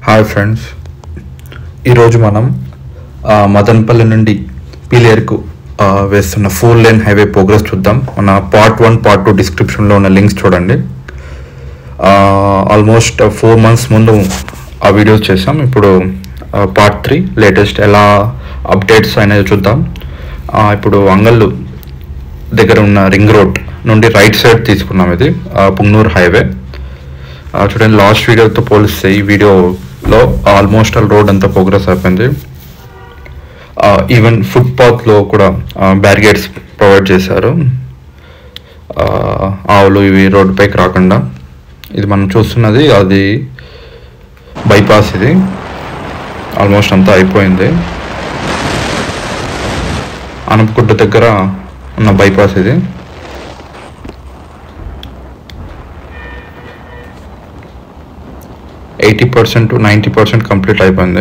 Hi friends, ఈరోజు మనం మదనపల్లి నుండి పీలేరుకు వేస్తున్న 4-lane హైవే ప్రోగ్రెస్ చూద్దాం. మన పార్ట్ 1, పార్ట్ 2 డిస్క్రిప్షన్లో ఉన్న లింక్స్ చూడండి. ఆల్మోస్ట్ 4 months ముందు ఆ వీడియోస్ చేసాం. ఇప్పుడు పార్ట్ 3 లేటెస్ట్ ఎలా అప్డేట్స్ అనేది చూద్దాం. ఇప్పుడు అంగళ్ళు దగ్గర ఉన్న రింగ్ రోడ్ నుండి రైట్ సైడ్ తీసుకున్నాం. ఇది పుంగనూరు హైవే. చూడండి, లాస్ట్ వీడియోతో పోలిస్తే ఈ వీడియోలో ఆల్మోస్ట్ ఆల్ రోడ్ అంతా ప్రోగ్రెస్ అయిపోయింది. ఈవెన్ ఫుట్పాత్లో కూడా బ్యారిగేడ్స్ ప్రొవైడ్ చేశారు, ఆవులు ఇవి రోడ్డు పైకి రాకుండా. ఇది మనం చూస్తున్నది అది బైపాస్. ఇది ఆల్మోస్ట్ అంతా అయిపోయింది. అనపగుడ్డ దగ్గర ఉన్న బైపాస్ ఇది. ఎయిటీ 80% to 90% కంప్లీట్ అయిపోయింది.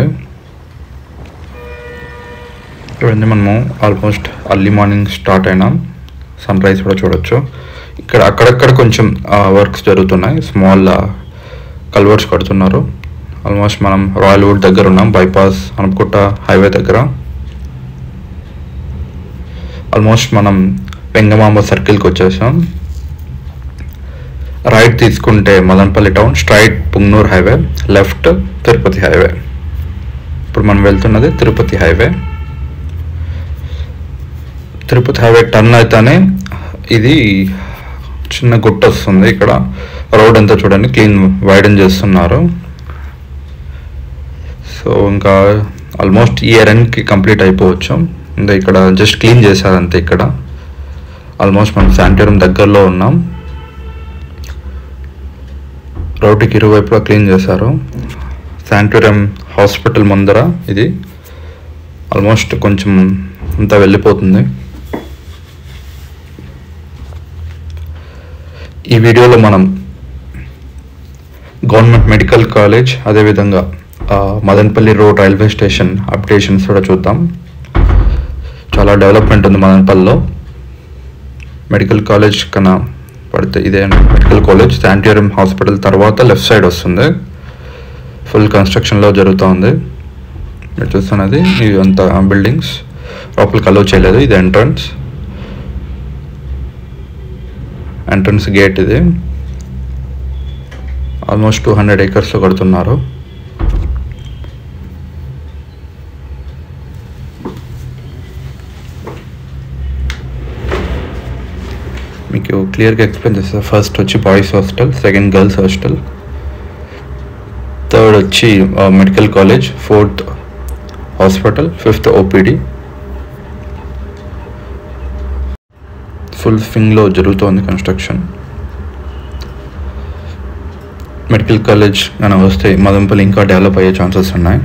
చూడండి, మనము ఆల్మోస్ట్ అర్లీ మార్నింగ్ స్టార్ట్ అయినాం. సన్ రైజ్ కూడా చూడొచ్చు. ఇక్కడ అక్కడక్కడ కొంచెం వర్క్స్ జరుగుతున్నాయి. స్మాల్ కల్వర్ట్స్ కడుతున్నారు. ఆల్మోస్ట్ మనం రాయల్ వుడ్ దగ్గర ఉన్నాం, బైపాస్ అనపగుట్ట హైవే దగ్గర. ఆల్మోస్ట్ మనం వెంగమాంబ సర్కిల్కి వచ్చేసాం. రైట్ తీసుకుంటే Madanapalle town, straight Punganur highway, left Tirupati highway. ఇప్పుడు మనం వెళ్తున్నది Tirupati highway. Tirupati highway turn అయితేనే ఇది చిన్న గుట్ట వస్తుంది. ఇక్కడ రోడ్ అంతా చూడండి క్లీన్ వైడన్ చేస్తున్నారు. సో ఇంకా ఆల్మోస్ట్ ఈ ఎండ్కి కంప్లీట్ అయిపోవచ్చు. ఇంకా ఇక్కడ జస్ట్ క్లీన్ చేశారంతే. ఇక్కడ ఆల్మోస్ట్ మనం శానిటోరియం దగ్గరలో ఉన్నాం. రోడ్డుకి ఇరువైపులా క్లీన్ చేశారు. శానిటోరియం హాస్పిటల్ ముందర ఇది. ఆల్మోస్ట్ కొంచెం అంతా వెళ్ళిపోతుంది. ఈ వీడియోలో మనం గవర్నమెంట్ మెడికల్ కాలేజ్, అదేవిధంగా Madanapalle road railway station updations కూడా చూద్దాం. చాలా డెవలప్మెంట్ ఉంది మదనపల్లిలో. మెడికల్ కాలేజ్ కన్నా పడితే ఇదే మెడికల్ కాలేజ్. శానిటోరియం హాస్పిటల్ తర్వాత లెఫ్ట్ సైడ్ వస్తుంది. ఫుల్ కన్స్ట్రక్షన్లో జరుగుతూ ఉంది. మీరు చూస్తున్నది ఇవి అంతా బిల్డింగ్స్. లోపలికి అలో చేయలేదు. ఇది ఎంట్రన్స్ గేట్. ఇది ఆల్మోస్ట్ 200 acres కడుతున్నారు. మీకు క్లియర్గా ఎక్స్ప్లెయిన్ చేస్తారు. ఫస్ట్ వచ్చి boys hostel, second girls hostel, third వచ్చి medical college, fourth hospital, fifth OPD. Full స్వింగ్లో జరుగుతోంది కన్స్ట్రక్షన్. మెడికల్ కాలేజ్ మనం వస్తే మదనపల్లి ఇంకా డెవలప్ అయ్యే ఛాన్సెస్ ఉన్నాయి.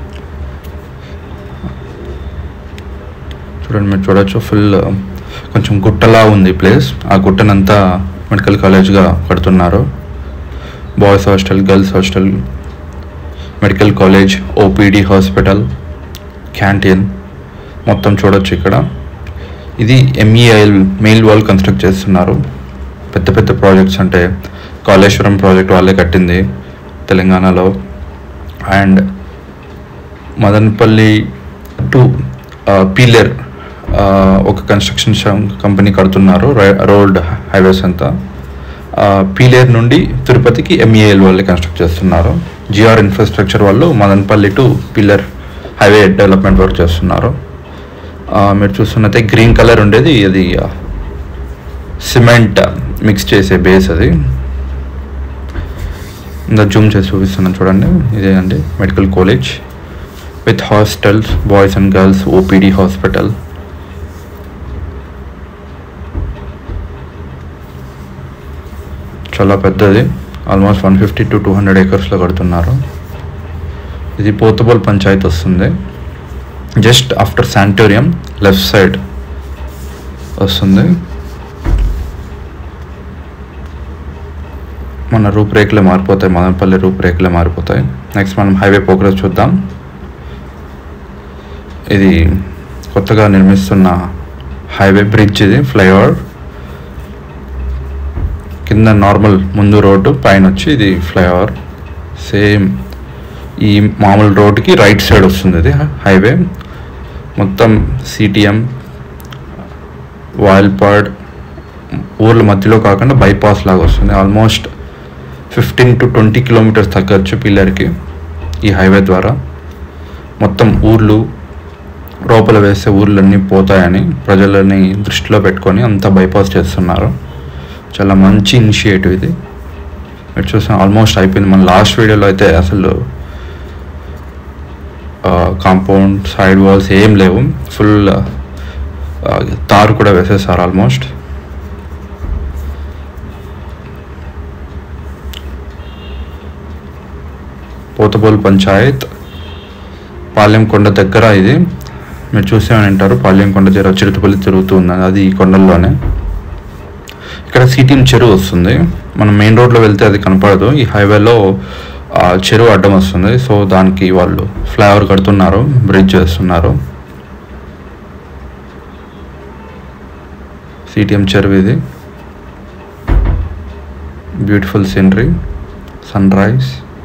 చూడండి, మీరు చూడొచ్చు ఫుల్ కొంచెం గుట్టలా ఉంది ప్లేస్. ఆ గుట్టనంతా మెడికల్ కాలేజ్గా కడుతున్నారు. Boys hostel, girls hostel, medical college, OPD hospital, canteen మొత్తం చూడొచ్చు ఇక్కడ. ఇది MEIL మెయిల్ వాల్ కన్స్ట్రక్ట్ చేస్తున్నారు. పెద్ద పెద్ద ప్రాజెక్ట్స్ అంటే కాళేశ్వరం ప్రాజెక్ట్ వాళ్ళే కట్టింది తెలంగాణలో. అండ్ మదనపల్లి టు పీలేర్ ఒక కన్స్ట్రక్షన్ కంపెనీ కడుతున్నారు రోడ్ హైవేస్ అంతా. పీలేర్ నుండి తిరుపతికి MEIL వాళ్ళే కన్స్ట్రక్ట్ చేస్తున్నారు. GR ఇన్ఫ్రాస్ట్రక్చర్ వాళ్ళు Madanapalle to Piler highway development work చేస్తున్నారు. మీరు చూస్తున్నట్టే గ్రీన్ కలర్ ఉండేది అది సిమెంట్ మిక్స్ చేసే బేస్. అది ఇంకా జూమ్ చేసి చూపిస్తున్నాను చూడండి. ఇదే అండి medical college with hostels, boys and girls, OPD hospital. చాలా పెద్దది. ఆల్మోస్ట్ 150 to 200 acresలో కడుతున్నారు. ఇది పోతుబోల్ పంచాయత్ వస్తుంది. Just after sanatorium left side వస్తుంది. మన రూపురేఖలే మారిపోతాయి, మదనపల్లి రూపురేఖలే మారిపోతాయి. నెక్స్ట్ మనం హైవే ప్రోగ్రెస్ చూద్దాం. ఇది కొత్తగా నిర్మిస్తున్న హైవే బ్రిడ్జ్. ఇది ఫ్లైఓవర్. కింద నార్మల్ ముందు రోడ్డు, పైన వచ్చి ఇది ఫ్లైఓవర్. సేమ్ ఈ మామూలు రోడ్డుకి రైట్ సైడ్ వస్తుంది ఇది హైవే. మొత్తం సిటిఎం, వాయిల్పాడ్ ఊర్ల మధ్యలో కాకుండా బైపాస్ లాగా వస్తుంది. ఆల్మోస్ట్ 15 to 20 కిలోమీటర్స్ తగ్గచ్చు పిల్లర్కి ఈ హైవే ద్వారా. మొత్తం ఊర్లు లోపల వేస్తే ఊర్లన్నీ పోతాయని ప్రజలని దృష్టిలో పెట్టుకొని అంతా బైపాస్ చేస్తున్నారు. చాలా మంచి ఇనిషియేటివ్ ఇది. మీరు చూసాం ఆల్మోస్ట్ అయిపోయింది. మన లాస్ట్ వీడియోలో అయితే అసలు కాంపౌండ్ సైడ్ వాల్స్ ఏం లేవు, ఫుల్ తారు కూడా వేసేసారు ఆల్మోస్ట్. పోతబోల్ పంచాయత్ పాలెంకొండ దగ్గర ఇది. మీరు చూసేమని అంటారు పాలెంకొండ దగ్గర చిరుతపల్లి తిరుగుతూ ఉంది, అది ఈ కొండల్లోనే. ఇక్కడ సిటిఎం చెరువు వస్తుంది. మనం మెయిన్ రోడ్లో వెళ్తే అది కనపడదు, ఈ హైవేలో చెరువు అడ్డం వస్తుంది. సో దానికి వాళ్ళు ఫ్లైఓవర్ కడుతున్నారు, బ్రిడ్జ్ చేస్తున్నారు. సిటిఎం చెరువు ఇది. Beautiful scenery, sun rise.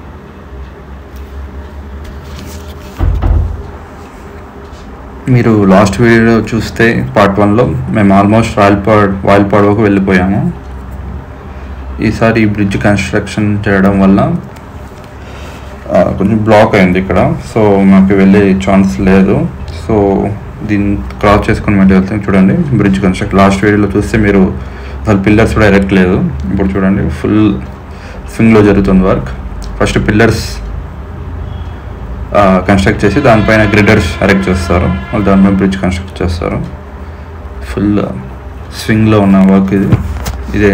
మీరు లాస్ట్ వీడియో చూస్తే పార్ట్ 1లో మేము ఆల్మోస్ట్ వాయిల్పాడ్ వరకు వెళ్ళిపోయాము. ఈసారి ఈ బ్రిడ్జ్ కన్స్ట్రక్షన్ చేయడం వల్ల కొంచెం బ్లాక్ అయింది ఇక్కడ, సో మాకు వెళ్ళే ఛాన్స్ లేదు. సో దీన్ని క్రాస్ చేసుకుని మళ్ళీ వెళ్తాం. చూడండి బ్రిడ్జ్ కన్స్ట్రక్ట్ లాస్ట్ వీడియోలో చూస్తే మీరు అసలు పిల్లర్స్ కూడా ఎరెక్ట్ లేదు. ఇప్పుడు చూడండి ఫుల్ స్వింగ్లో జరుగుతుంది వర్క్. ఫస్ట్ పిల్లర్స్ కన్స్ట్రక్ట్ చేసి దానిపైన గ్రిడర్స్ ఎరెక్ట్ చేస్తారు, వాళ్ళు దానిపైన బ్రిడ్జ్ కన్స్ట్రక్ట్ చేస్తారు. ఫుల్ స్వింగ్లో ఉన్న వర్క్ ఇది. ఇదే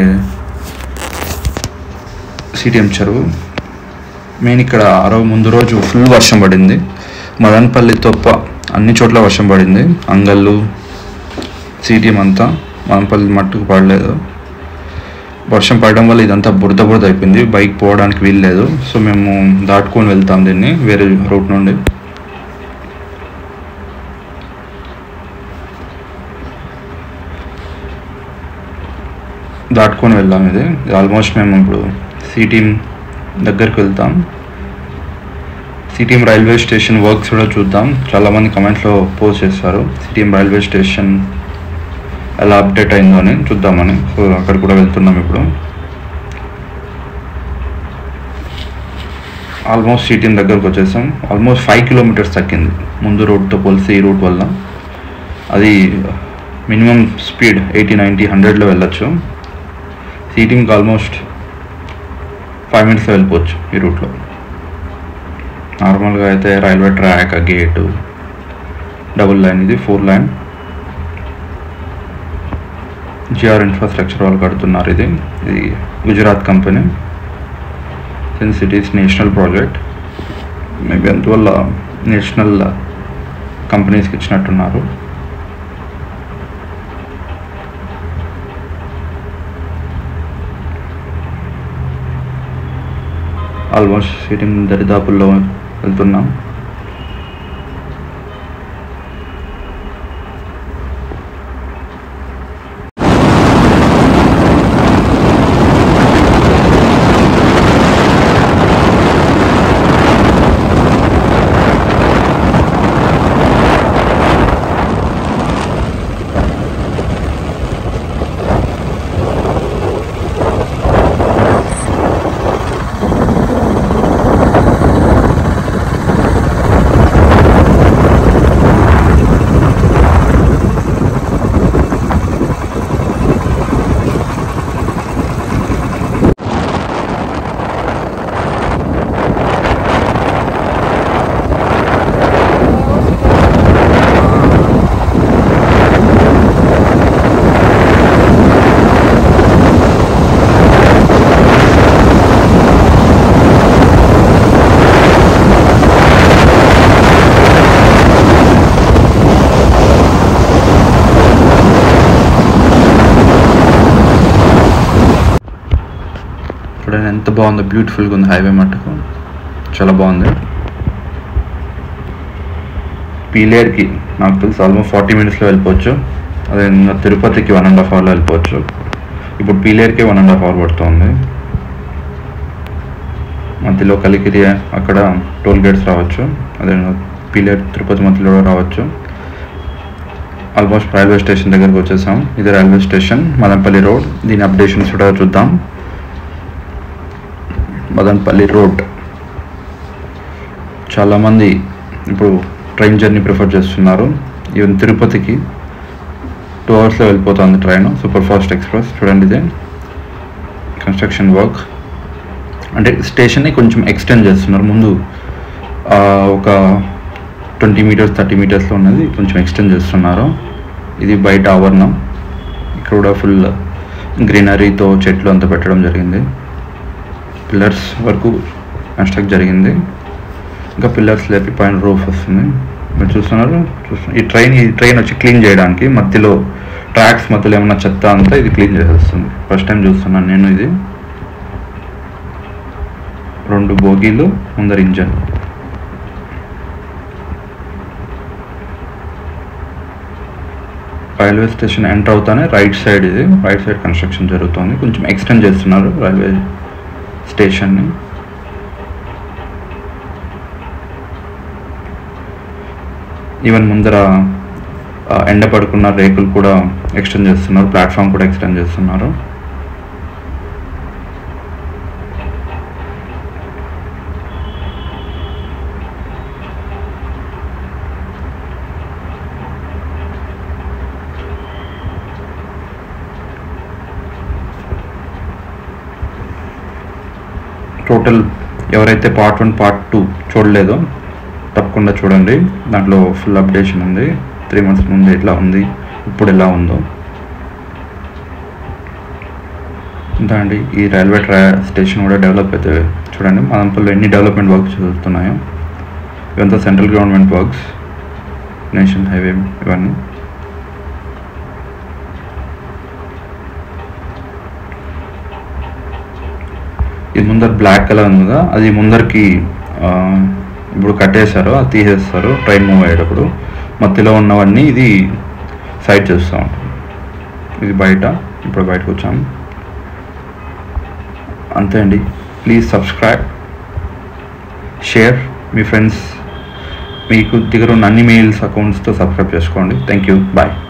సిటిఎం చెరువు. మెయిన్ ఇక్కడ ముందు రోజు ఫుల్ వర్షం పడింది. మదనపల్లి తప్ప అన్ని చోట్ల వర్షం పడింది. అంగళ్ళు, సిటిఎం అంతా, మదనపల్లి మట్టుకు పడలేదు. వర్షం పడడం వల్ల ఇదంతా బురద అయిపోయింది, బైక్ పోవడానికి వీల్లేదు. సో మేము దాటుకొని వెళ్తాం దీన్ని వేరే రూట్ నుండి. దాటుకొని వెళ్దాం. ఇది ఆల్మోస్ట్ మేము ఇప్పుడు సిటిఎం దగ్గరికి వెళ్తాం. సిటిఎం రైల్వే స్టేషన్ వర్క్స్ కూడా చూద్దాం. చాలామంది కమెంట్స్లో పోస్ట్ చేస్తారు సిటిఎం రైల్వే స్టేషన్ ఎలా అప్డేట్ అయిందో అని చూద్దామని. సో అక్కడ కూడా వెళ్తున్నాం ఇప్పుడు. ఆల్మోస్ట్ సిటిఎం దగ్గరకు వచ్చేసాం. ఆల్మోస్ట్ 5 కిలోమీటర్స్ తగ్గింది ముందు రోడ్తో పోలిస్తే ఈ రూట్ వల్ల. అది మినిమం స్పీడ్ 80, 90, 100లో వెళ్ళొచ్చు. సిటిఎంకి ఆల్మోస్ట్ 5 minutesలో వెళ్ళిపోవచ్చు ఈ రూట్లో. నార్మల్గా అయితే railway track, gate, double line, ఇది 4 లైన్. జిఆర్ ఇన్ఫ్రాస్ట్రక్చర్ వాళ్ళు కడుతున్నారు. ఇది Gujarat company. Since it is national project, maybe అందువల్ల నేషనల్ కంపెనీస్కి ఇచ్చినట్టున్నారు. ఆల్మోస్ట్ సిటిఎం దరిదాపుల్లో వెళ్తున్నాం. చూడండి ఎంత బాగుందో, బ్యూటిఫుల్గా ఉంది హైవే మట్టుకు, చాలా బాగుంది. పీలేర్కి నాకు తెలిసి ఆల్మోస్ట్ 40 minutesలో వెళ్ళిపోవచ్చు. అదే తిరుపతికి 1.5 hourలో వెళ్ళిపోవచ్చు. ఇప్పుడు పీలేర్కే 1.5 hour పడుతుంది. మధ్యలో కలికిరి అక్కడ టోల్ గేట్స్ రావచ్చు, అదే పీలేరు తిరుపతి మధ్యలో రావచ్చు. ఆల్మోస్ట్ రైల్వే స్టేషన్ దగ్గరకు వచ్చేసాం. ఇది రైల్వే స్టేషన్ మదనపల్లి రోడ్. దీని అప్డేషన్స్ కూడా చూద్దాం. మదనపల్లి రోడ్ చాలామంది ఇప్పుడు ట్రైన్ జర్నీ ప్రిఫర్ చేస్తున్నారు. ఈవెన్ తిరుపతికి 2 అవర్స్లో వెళ్ళిపోతుంది ట్రైన్, సూపర్ ఫాస్ట్ ఎక్స్ప్రెస్. చూడండి, ఇదే కన్స్ట్రక్షన్ వర్క్. అంటే స్టేషన్ని కొంచెం ఎక్స్టెండ్ చేస్తున్నారు. ముందు ఒక 20 మీటర్స్ 30 మీటర్స్లో ఉన్నది కొంచెం ఎక్స్టెండ్ చేస్తున్నారు. ఇది బయట ఆవరణం. ఇక్కడ కూడా ఫుల్ గ్రీనరీతో చెట్లు అంతా పెట్టడం జరిగింది. పిల్లర్స్ వరకు కన్స్ట్రక్ట్ జరిగింది. ఇంకా పిల్లర్స్ లేపి పైన రూఫ్ వస్తుంది. మీరు చూస్తున్నారు. ఈ ట్రైన్ వచ్చి క్లీన్ చేయడానికి మధ్యలో ట్రాక్స్ మధ్యలో ఏమన్నా చెత్త అంతా ఇది క్లీన్ చేసేస్తుంది. ఫస్ట్ టైం చూస్తున్నాను నేను ఇది. 2 బోగీలు, ముందర ఇంజన్. రైల్వే స్టేషన్ ఎంటర్ అవుతానే రైట్ సైడ్, ఇది రైట్ సైడ్ కన్స్ట్రక్షన్ జరుగుతుంది. కొంచెం ఎక్స్టెండ్ చేస్తున్నారు రైల్వే స్టేషన్ని. ఈవెన్ ముందర ఎండ పడుకున్న రేకులు కూడా ఎక్స్టెండ్ చేస్తున్నారు. ప్లాట్ఫామ్ కూడా ఎక్స్టెండ్ చేస్తున్నారు. టోటల్ ఎవరైతే పార్ట్ 1 పార్ట్ 2 చూడలేదో తప్పకుండా చూడండి. దాంట్లో ఫుల్ అప్డేషన్ ఉంది. 3 months ముందు ఎట్లా ఉంది, ఇప్పుడు ఎలా ఉందో. ఇంకా అండి, ఈ రైల్వే స్టేషన్ కూడా డెవలప్ అయితే చూడండి. మదనపల్లిలో ఎన్ని డెవలప్మెంట్ వర్క్స్ జరుగుతున్నాయో. ఇవంతా central government works, national highway ఇవన్నీ. ఇది ముందర బ్లాక్ కలర్ ఉంది కదా, అది ముందరికి ఇప్పుడు కట్టేశారు, అది తీసేస్తారు ట్రైన్ మూవ్ అయ్యేటప్పుడు. మధ్యలో ఉన్నవన్నీ ఇది సైడ్ చేస్తూ ఉంటాం. ఇది బయట, ఇప్పుడు బయటకు వచ్చాము. అంతే అండి. Please subscribe, share. మీ ఫ్రెండ్స్ మీకు దగ్గర ఉన్న అన్ని మెయిల్స్ అకౌంట్స్తో సబ్స్క్రైబ్ చేసుకోండి. Thank you. బాయ్.